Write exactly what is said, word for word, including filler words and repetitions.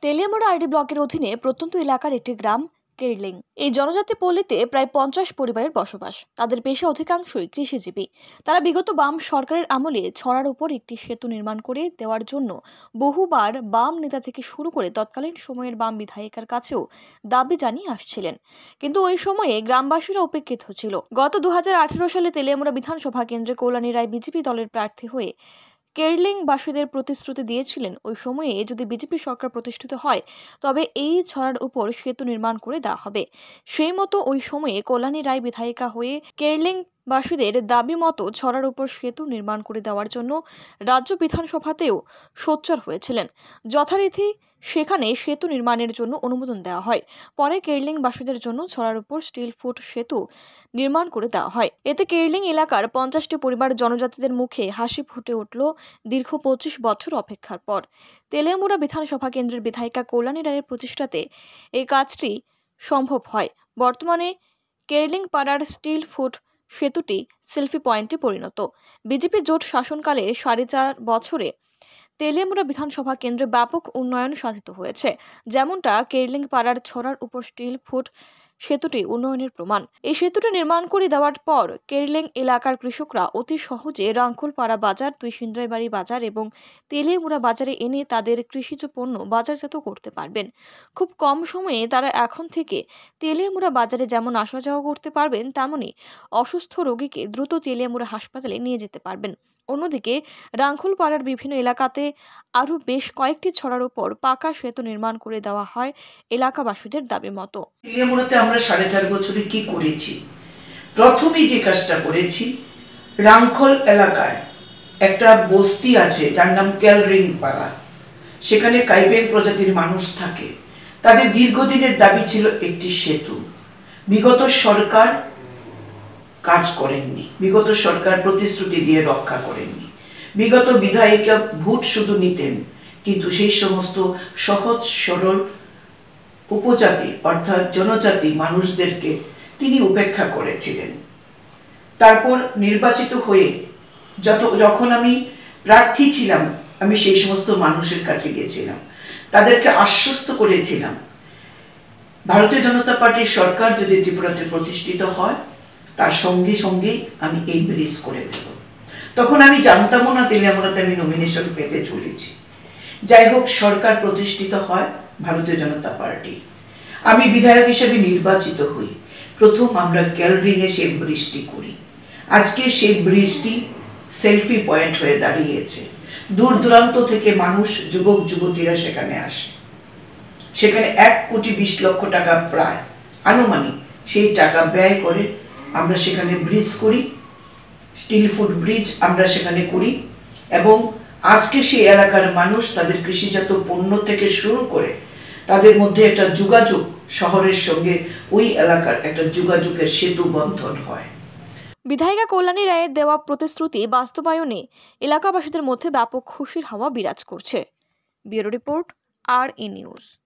Teliamura RD ব্লকের অধীনে প্রত্যন্ত এলাকার একটি গ্রাম কেরলিং। এই জনজাতি পল্লীতে প্রায় পঞ্চাশ পরিবারের বসবাস। তাদের পেশা অধিকাংশই কৃষিজীবী। তারা বিগত বাম সরকারের আমলে ছড়ার উপর একটি সেতু নির্মাণ করে দেওয়ার জন্য বহুবার বাম নেতা থেকে শুরু করে তৎকালীন সময়ের বাম বিধায়িকার কাছেও দাবি জানিয়ে আসছিলেন, কিন্তু ওই সময়ে গ্রামবাসীরা উপেক্ষিত ছিল। গত দু হাজার আঠেরো সালে তেলিয়ামুড়া বিধানসভা কেন্দ্রে কল্যাণী রায় বিজেপি দলের প্রার্থী হয়ে কেরলিং বাসীদের প্রতিশ্রুতি দিয়েছিলেন, ওই সময়ে যদি বিজেপি সরকার প্রতিষ্ঠিত হয় তবে এই ছড়ার উপর সেতু নির্মাণ করে দেওয়া হবে। সেই মতো ওই সময়ে কল্যাণী রায় বিধায়িকা হয়ে কেরলিং বাসীদের দাবি মতো ছড়ার উপর সেতু নির্মাণ করে দেওয়ার জন্য রাজ্য বিধানসভাতেও সোচ্চার হয়েছিলেন। যথারীতি সেখানে সেতু নির্মাণের জন্য অনুমোদন দেওয়া হয়। পরে কেরলিং বাসীদের জন্য ছড়ার উপর স্টিল ফুট সেতু নির্মাণ করে দেওয়া হয়। এতে কেরলিং এলাকার পঞ্চাশটি পরিবার জনজাতিদের মুখে হাসি ফুটে উঠল দীর্ঘ পঁচিশ বছর অপেক্ষার পর। তেলিয়ামুড়া বিধানসভা কেন্দ্রের বিধায়িকা কল্যাণী রায়ের প্রচেষ্টাতে এই কাজটি সম্ভব হয়। বর্তমানে কেরলিং পাড়ার স্টিল ফুট সেতুটি সেলফি পয়েন্টে পরিণত। বিজেপি জোট শাসনকালে সাড়ে চার বছরে তেলিয়ামুড়া বিধানসভা কেন্দ্রে ব্যাপক উন্নয়ন সাধিত হয়েছে, যেমনটা কেরলিং পাড়ার ছড়ার উপর স্টিল ফুট সেতুটি উন্নয়নের প্রমাণ। এই সেতুটি নির্মাণ করে দেওয়ার পর কেরলিং এলাকার কৃষকরা অতি সহজে রাঙ্কুলপাড়া বাজার, দুই সিন্দ্রাইবাড়ি বাজার এবং তেলিয়ামুড়া বাজারে এনে তাদের কৃষিজ পণ্য বাজারজাত করতে পারবেন। খুব কম সময়ে তারা এখন থেকে তেলিয়ামুড়া বাজারে যেমন আসা যাওয়া করতে পারবেন, তেমনি অসুস্থ রোগীকে দ্রুত তেলিয়ামুড়া হাসপাতালে নিয়ে যেতে পারবেন। অন্যদিকে রাঙ্কুলপাড়ার বিভিন্ন এলাকাতে আরও বেশ কয়েকটি ছড়ার উপর পাকা সেতু নির্মাণ করে দেওয়া হয় এলাকাবাসীদের দাবি মতো। তেলিয়ামুড়াতে আমরা সাড়ে চার বছরে কি করেছি? প্রথমেই যে কাজটা করেছি, রাঙ্খল এলাকায় একটা বস্তি আছে যার নাম কেরলিং পাড়া। সেখানে কাইবেং প্রজাতির মানুষ থাকে। তাদের দীর্ঘদিনের দাবি ছিল একটি সেতু। বিগত সরকার কাজ করেননি, বিগত সরকার প্রতিশ্রুতি দিয়ে রক্ষা করেননি। বিগত বিধায়িকা ভোট শুধু নিতেন, কিন্তু সেই সমস্ত সহজ সরল উপজাতি অর্থাৎ জনজাতি মানুষদেরকে তিনি উপেক্ষা করেছিলেন। তারপর নির্বাচিত হয়ে যত যখন আমি প্রার্থী ছিলাম, আমি সেই সমস্ত মানুষের কাছে গিয়েছিলাম, তাদেরকে আশ্বস্ত করেছিলাম ভারতীয় জনতা পার্টির সরকার যদি ত্রিপুরাতে প্রতিষ্ঠিত হয় তার সঙ্গে সঙ্গে আমি এই ব্রিজ করে দেব। তখন আমি জানতামও না তেলিয়ামুড়াতে আমি নমিনেশন পেতে চলেছি। যাই হোক, সরকার প্রতিষ্ঠিত হয় ভারতীয় জনতা পার্টি। আমি বিধায়ক হিসেবে নির্বাচিত হই। প্রথম আমরা কেরলিংয়ে সেই ব্রিজটি করি। আজকে সেই ব্রিজটি সেলফি পয়েন্ট হয়ে দাঁড়িয়েছে। দূর দূরান্ত থেকে মানুষ, যুবক যুবতীরা সেখানে আসে। সেখানে এক কোটি বিশ লক্ষ টাকা প্রায় আনুমানিক সেই টাকা ব্যয় করে আমরা সেখানে ব্রিজ করি, স্টিল ফুট ব্রিজ আমরা সেখানে করি। এবং আজকে সেই এলাকার মানুষ তাদের কৃষিজাত পণ্য থেকে শুরু করে তাদের মধ্যে একটা যোগাযোগ, শহরের সঙ্গে ওই এলাকার একটা যোগাযোগের সেতু বন্ধন হয়। বিধায়িকা কল্যাণী রায়ের দেওয়া প্রতিশ্রুতি বাস্তবায়নে এলাকাবাসীদের মধ্যে ব্যাপক খুশির হাওয়া বিরাজ করছে। Bureau report, R E news.